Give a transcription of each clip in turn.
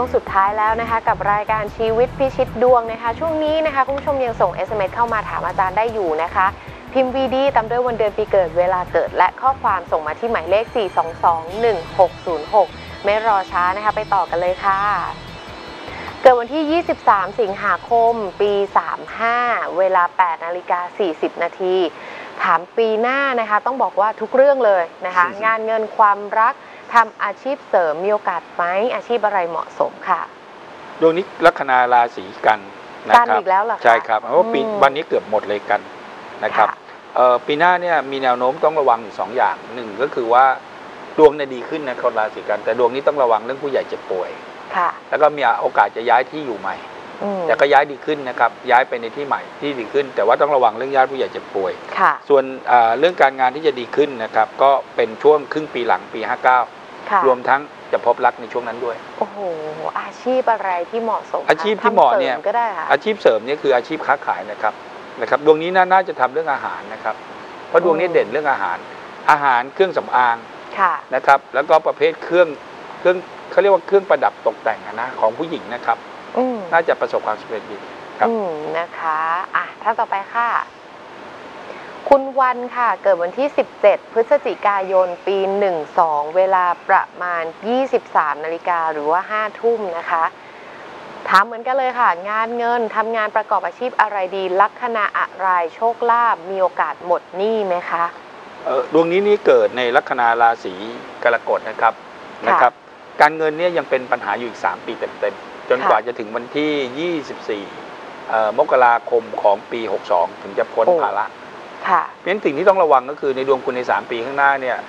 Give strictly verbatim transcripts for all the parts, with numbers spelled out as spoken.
สุดท้ายแล้วนะคะกับรายการชีวิตพิชิตดวงนะคะช่วงนี้นะคะคุณผู้ชมยังส่ง เอส เอ็ม เอส เข้ามาถามอาจารย์ได้อยู่นะคะพิมพ์ วี ดี ตามด้วยวันเดือนปีเกิดเวลาเกิดและข้อความส่งมาที่หมายเลขสี่ สอง สอง หนึ่ง หก ศูนย์ หกไม่รอช้านะคะไปต่อกันเลยค่ะเกิดวันที่ยี่สิบสามสิงหาคมปีสามห้าเวลา แปดนาฬิกาสี่สิบนาทีถามปีหน้านะคะต้องบอกว่าทุกเรื่องเลยนะคะงานเงินความรักทำอาชีพเสริมมีโอกาสไหมอาชีพอะไรเหมาะสมค่ะดวงนี้ลัคนาราศีกันนะครับกันอีกแล้วเหรอคะใช่ครับเพราะว่าปีวันนี้เกือบหมดเลยกันนะครับปีหน้าเนี่ยมีแนวโน้มต้องระวังอยู่สองอย่างหนึ่งก็คือว่าดวงเนี่ยดีขึ้นนะคนราศีกันแต่ดวงนี้ต้องระวังเรื่องผู้ใหญ่เจ็บป่วยแล้วก็มีโอกาสจะย้ายที่อยู่ใหม่แต่ก็ย้ายดีขึ้นนะครับย้ายไปในที่ใหม่ที่ดีขึ้นแต่ว่าต้องระวังเรื่องญาติผู้ใหญ่เจ็บป่วยส่วนเรื่องการงานที่จะดีขึ้นนะครับก็เป็นช่วงครึ่งปีหลังปีห้าเก้ารวมทั้งจะพบรักในช่วงนั้นด้วยโอ้โหอาชีพอะไรที่เหมาะสมอาชีพที่เหมาะเนี่ยก็ได้ค่ะอาชีพเสริมเนี่ยคืออาชีพค้าขายนะครับนะครับดวงนี้น่าจะทำเรื่องอาหารนะครับเพราะดวงนี้เด่นเรื่องอาหารอาหารเครื่องสำอางนะครับแล้วก็ประเภทเครื่องเครื่องเขาเรียกว่าเครื่องประดับตกแต่งนะของผู้หญิงนะครับน่าจะประสบความสำเร็จดีครับนะคะอ่ะท่านต่อไปค่ะคุณวันค่ะเกิดวันที่สิบเจ็ดพฤศจิกายนปีหนึ่งสองเวลาประมาณยี่สิบสามนาฬิกาหรือว่าห้าทุ่มนะคะถามเหมือนกันเลยค่ะงานเงินทำงานประกอบอาชีพอะไรดีลัคนาอะไรโชคลาภมีโอกาสหมดหนี้ไหมคะเออดวงนี้นี่เกิดในลัคนาราศีกรกฎนะครับนะครับการเงินเนี่ยยังเป็นปัญหาอยู่อีกสามปีเต็มๆจนกว่าจะถึงวันที่ยี่สิบสี่มกราคมของปีหกสองถึงจะพ้นภาระเพราะฉะนั้นสิ่งที่ต้องระวังก็คือในดวงคุณในสามปีข้างหน้าเนี่ย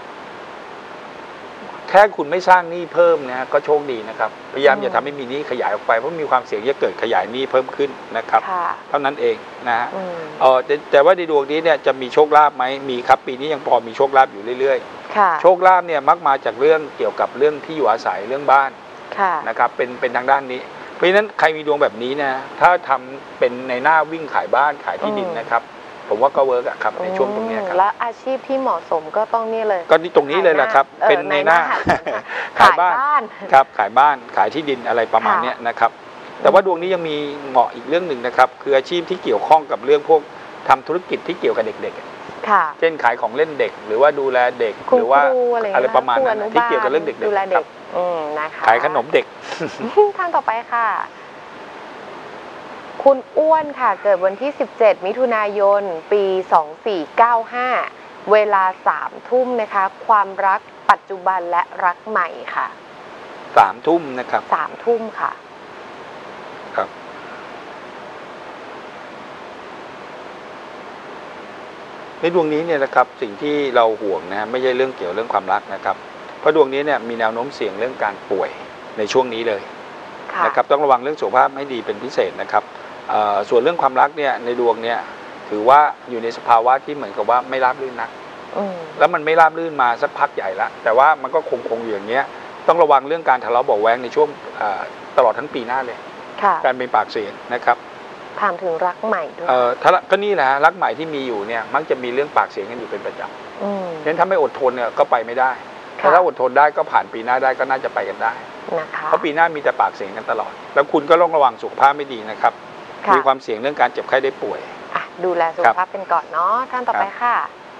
แค่คุณไม่สร้างหนี้เพิ่มนะก็โชคดีนะครับพยายามอย่าทำให้มีหนี้ขยายออกไปเพราะมีความเสี่ยงจะเกิดขยายหนี้เพิ่มขึ้นนะครับเท่านั้นเองนะฮะเออแต่ว่าในดวงนี้เนี่ยจะมีโชคลาภไหมมีครับปีนี้ยังพอมีโชคลาภอยู่เรื่อยๆโชคลาภเนี่ยมักมาจากเรื่องเกี่ยวกับเรื่องที่อยู่อาศัยเรื่องบ้านนะครับเป็นเป็นทางด้านนี้เพราะฉะนั้นใครมีดวงแบบนี้นะถ้าทำเป็นในหน้าวิ่งขายบ้านขายที่ดินนะครับผมว่าก็เวิร์กอะครับในช่วงตรงนี้ครับและอาชีพที่เหมาะสมก็ต้องนี่เลยก็นี่ตรงนี้เลยแหละครับเป็นในหน้าขายบ้านครับขายบ้านขายที่ดินอะไรประมาณนี้นะครับแต่ว่าดวงนี้ยังมีเหมาะอีกเรื่องหนึ่งนะครับคืออาชีพที่เกี่ยวข้องกับเรื่องพวกทำธุรกิจที่เกี่ยวกับเด็กๆเช่นขายของเล่นเด็กหรือว่าดูแลเด็กหรือว่าอะไรประมาณนั้นที่เกี่ยวกับเรื่องเด็กๆขายขนมเด็กท่านต่อไปค่ะคุณอ้วนค่ะเกิดวันที่สิบเจ็ดมิถุนายนปีสองสี่เก้าห้าเวลาสามทุ่มนะคะความรักปัจจุบันและรักใหม่ค่ะสามทุ่มนะครับสามทุ่มค่ะครับในดวงนี้เนี่ยนะครับสิ่งที่เราห่วงนะไม่ใช่เรื่องเกี่ยวเรื่องความรักนะครับเพราะดวงนี้เนี่ยมีแนวโน้มเสี่ยงเรื่องการป่วยในช่วงนี้เลยนะครับต้องระวังเรื่องสุขภาพให้ดีเป็นพิเศษนะครับส่วนเรื่องความรักเนี่ยในดวงเนี่ยถือว่าอยู่ในสภาวะที่เหมือนกับว่าไม่ราบรื่นนักแล้วมันไม่ราบรื่นมาสักพักใหญ่แล้วแต่ว่ามันก็คงคงอยู่อย่างเงี้ยต้องระวังเรื่องการทะเลาะเบาะแว้งในช่วงตลอดทั้งปีหน้าเลยการเป็นปากเสียงนะครับถามถึงรักใหม่ด้วยเอ่อถ้าก็นี่แหละรักใหม่ที่มีอยู่เนี่ยมักจะมีเรื่องปากเสียงกันอยู่เป็นประจำงั้นถ้าไม่อดทนเนี่ยก็ไปไม่ได้แต่ถ้าอดทนได้ก็ผ่านปีหน้าได้ก็น่าจะไปกันได้เพราะปีหน้ามีแต่ปากเสียงกันตลอดแล้วคุณก็ต้องระวังสุขภาพไม่ดีนะครับมีความเสี่ยงเรื่องการเจ็บไข้ได้ป่วยดูแลสุขภาพเป็นก่อนเนาะท่านต่อไปค่ะ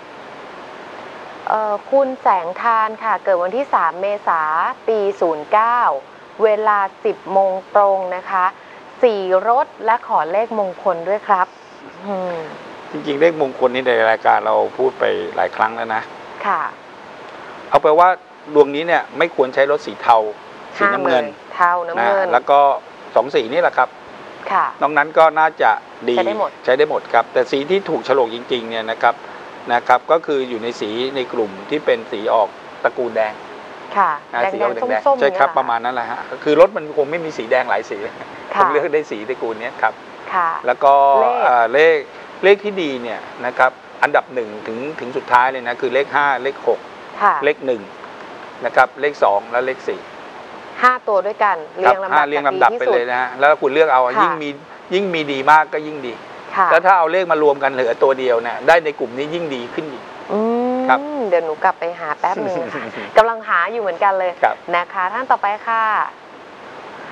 คุณแสงทานค่ะเกิดวันที่สามเมษายนปีศูนย์เก้าเวลาสิบโมงตรงนะคะสี่รถและขอเลขมงคลด้วยครับจริงๆเลขมงคลนี้ในรายการเราพูดไปหลายครั้งแล้วนะค่ะเอาไปว่าดวงนี้เนี่ยไม่ควรใช้รถสีเทาสีน้ำเงินเทาน้ำเงินแล้วก็สองสีนี่แหละครับนอกนั้นก็น่าจะดีใช้ได้หมดใช้ได้หมดครับแต่สีที่ถูกโฉลกจริงๆเนี่ยนะครับนะครับก็คืออยู่ในสีในกลุ่มที่เป็นสีออกตระกูลแดงค่ะสีออกแดงๆใช่ครับประมาณนั้นแหละฮะคือรถมันคงไม่มีสีแดงหลายสีคงเลือกได้สีตระกูลนี้ครับแล้วก็เลขเลขที่ดีเนี่ยนะครับอันดับหนึ่งถึงถึงสุดท้ายเลยนะคือเลขห้าเลขหกเลขหนึ่งนะครับเลขสองและเลขสี่ห้าตัวด้วยกันเรียงลำดับเรียงลำดับไปเลยนะฮะแล้วคุณเลือกเอายิ่งมียิ่งมีดีมากก็ยิ่งดีแล้วถ้าเอาเลขมารวมกันเหลือตัวเดียวเนี่ยได้ในกลุ่มนี้ยิ่งดีขึ้นอีกครับเดี๋ยวหนูกลับไปหาแป๊บนึงกำลังหาอยู่เหมือนกันเลยนะคะท่านต่อไปค่ะ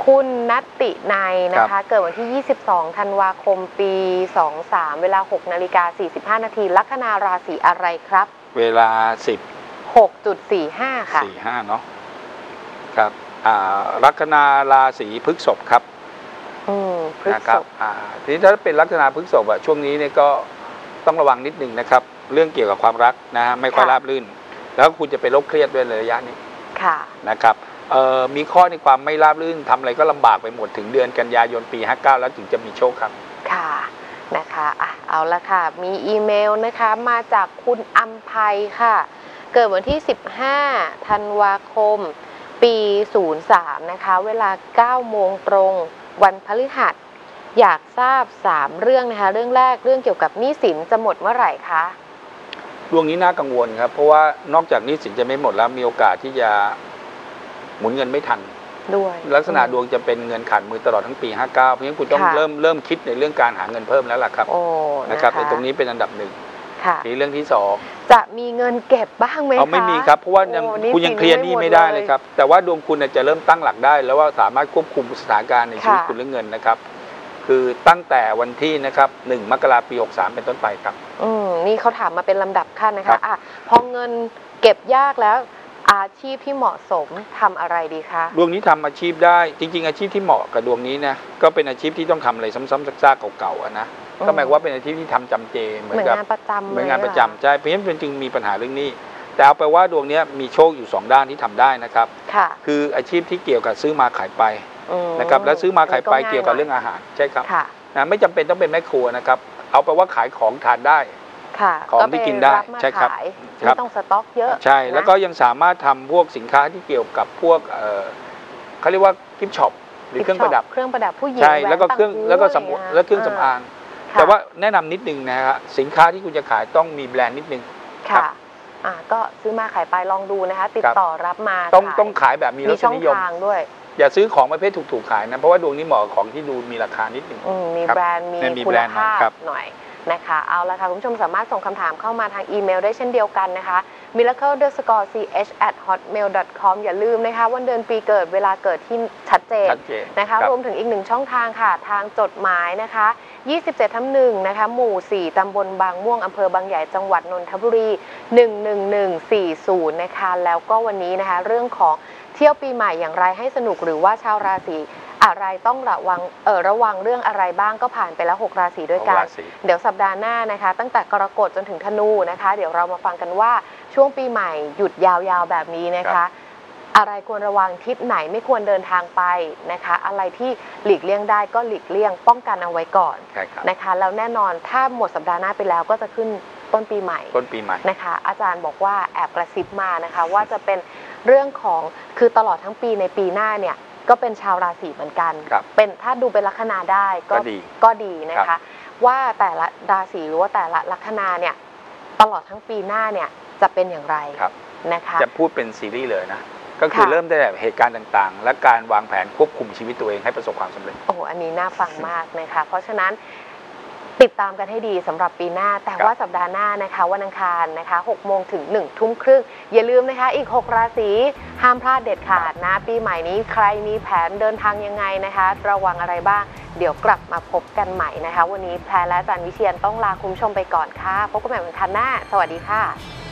คุณนัตตินัยนะคะเกิดวันที่ยี่สิบสองธันวาคมปีสองสามเวลาหกนาฬิกาสี่สิบห้านาทีลัคนาราศีอะไรครับเวลาสิบหกจุดสี่ห้า ค่ะสี่ห้าเนาะครับอ่าลัคนาราศีพฤษภครับอืมพฤษภอ่าทีนี้ถ้าเป็นลัคนาพฤษภอะช่วงนี้เนี่ยก็ต้องระวังนิดนึงนะครับเรื่องเกี่ยวกับความรักนะไม่ค่อยราบรื่นแล้วคุณจะไปลบเครียดด้วยในระยะนี้ค่ะนะครับเอ่อมีข้อในความไม่ราบรื่นทำอะไรก็ลำบากไปหมดถึงเดือนกันยายนปีห้าเก้าแล้วถึงจะมีโชคครับค่ะนะคะอ่ะเอาละค่ะมีอีเมลนะคะมาจากคุณอัมภัยค่ะเกิดวันที่สิบห้าธันวาคมปีศูนย์สามนะคะเวลาเก้าโมงตรงวันพฤหัสอยากทราบสามเรื่องนะคะเรื่องแรกเรื่องเกี่ยวกับหนี้สินจะหมดเมื่อไหร่คะดวงนี้น่ากังวลครับเพราะว่านอกจากหนี้สินจะไม่หมดแล้วมีโอกาสที่จะหมุนเงินไม่ทันด้วยลักษณะดวงจะเป็นเงินขาดมือตลอดทั้งปีห้าเก้าเพราะฉะนั้นคุณต้องเริ่มเริ่มคิดในเรื่องการหาเงินเพิ่มแล้วล่ะครับนะครับในตรงนี้เป็นอันดับหนึ่งนี่เรื่องที่สองจะมีเงินเก็บบ้างไหมคะเอาไม่มีครับเพราะว่ายังคุณยังเคลียร์หนี้ไม่ได้เลยครับแต่ว่าดวงคุณจะเริ่มตั้งหลักได้แล้วว่าสามารถควบคุมสถานการณ์ในชีวิตคุณเรื่องเงินนะครับคือตั้งแต่วันที่นะครับหนึ่งมกราคมปีหกสามเป็นต้นไปครับอืมนี่เขาถามมาเป็นลำดับขั้นนะคะอ่ะพอเงินเก็บยากแล้วอาชีพที่เหมาะสมทำอะไรดีคะดวงนี้ทำอาชีพได้จริงๆอาชีพที่เหมาะกับดวงนี้นะก็เป็นอาชีพที่ต้องทำอะไรซ้ำๆซากๆเก่าๆนะก็หมายว่าเป็นอาชีพที่ทำจำเจเหมือนกับงานประจำเหมือนงานประจำใช่เพราะฉะนั้นจึงมีปัญหาเรื่องนี้แต่เอาไปว่าดวงนี้มีโชคอยู่สองด้านที่ทำได้นะครับคืออาชีพที่เกี่ยวกับซื้อมาขายไปนะครับแล้วซื้อมาขายไปเกี่ยวกับเรื่องอาหารใช่ครับนะไม่จำเป็นต้องเป็นแม่ครัวนะครับเอาไปว่าขายของทานได้ของที่กินได้ใช่ครับไม่ต้องสต็อกเยอะใช่แล้วก็ยังสามารถทำพวกสินค้าที่เกี่ยวกับพวกเขาเรียกว่ากิฟต์ช็อปหรือเครื่องประดับเครื่องประดับผู้หญิงใช่แล้วก็เครื่องแล้วก็สมุดแล้วเครื่องสำอางแต่ว่าแนะนำนิดนึงนะฮะสินค้าที่คุณจะขายต้องมีแบรนด์นิดนึงค่ะอ่าก็ซื้อมาขายไปลองดูนะคะติดต่อรับมาต้องต้องขายแบบมีรสนิยมด้วยอย่าซื้อของประเภทถูกๆขายนะเพราะว่าดวงนี้เหมาะของที่ดูมีราคานิดนึงมีแบรนด์มีคุณภาพหน่อยนะคะเอาละค่ะคุณผู้ชมสามารถส่งคำถามเข้ามาทางอีเมลได้เช่นเดียวกันนะคะ มิราเคิล เดอะ สกอร์ ซี เอช แอท ฮอตเมล ดอท คอม อย่าลืมนะคะวันเดือนปีเกิดเวลาเกิดที่ชัดเจนนะคะรวมถึงอีกหนึ่งช่องทางค่ะทางจดหมายนะคะยี่สิบเจ็ดทับหนึ่งนะคะหมู่สี่ตำบลบางม่วงอำเภอบางใหญ่จังหวัดนนทบุรีหนึ่งหนึ่งหนึ่งสี่ศูนย์นะคะแล้วก็วันนี้นะคะเรื่องของเที่ยวปีใหม่อย่างไรให้สนุกหรือว่าชาวราศีอะไรต้องระวังเออระวังเรื่องอะไรบ้างก็ผ่านไปแล้วหกราศีด้วยกันเดี๋ยวสัปดาห์หน้านะคะตั้งแต่กรกฎจนถึงธนูนะคะเดี๋ยวเรามาฟังกันว่าช่วงปีใหม่หยุดยาวๆแบบนี้นะคะอะไรควรระวังทิศไหนไม่ควรเดินทางไปนะคะอะไรที่หลีกเลี่ยงได้ก็หลีกเลี่ยงป้องกันเอาไว้ก่อนนะคะแล้วแน่นอนถ้าหมดสัปดาห์หน้าไปแล้วก็จะขึ้นต้นปีใหม่ต้นปีใหม่นะคะอาจารย์บอกว่าแอบกระซิบมานะคะว่าจะเป็นเรื่องของคือตลอดทั้งปีในปีหน้าเนี่ยก็เป็นชาวราศีเหมือนกันเป็นถ้าดูเป็นลัคนาได้ก็ก็ดีนะคะว่าแต่ละราศีหรือว่าแต่ละลัคนาเนี่ยตลอดทั้งปีหน้าเนี่ยจะเป็นอย่างไรนะคะจะพูดเป็นซีรีส์เลยนะก็คือเริ่มได้แบบเหตุการณ์ต่างๆและการวางแผนควบคุมชีวิตตัวเองให้ประสบความสำเร็จโอ้อันนี้น่าฟังมากนะคะเพราะฉะนั้นติดตามกันให้ดีสำหรับปีหน้าแต่ว่าสัปดาห์หน้านะคะวันอังคารนะคะหกโมงถึงหนึ่งทุ่มครึ่งอย่าลืมนะคะอีกหกราศีห้ามพลาดเด็ดขาดนะปีใหม่นี้ใครมีแผนเดินทางยังไงนะคะระวังอะไรบ้างเดี๋ยวกลับมาพบกันใหม่นะคะวันนี้แพรและอาจารย์วิเชียรต้องลาคุณผู้ชมไปก่อนค่ะพบกันใหม่วันอังคารหน้าสวัสดีค่ะ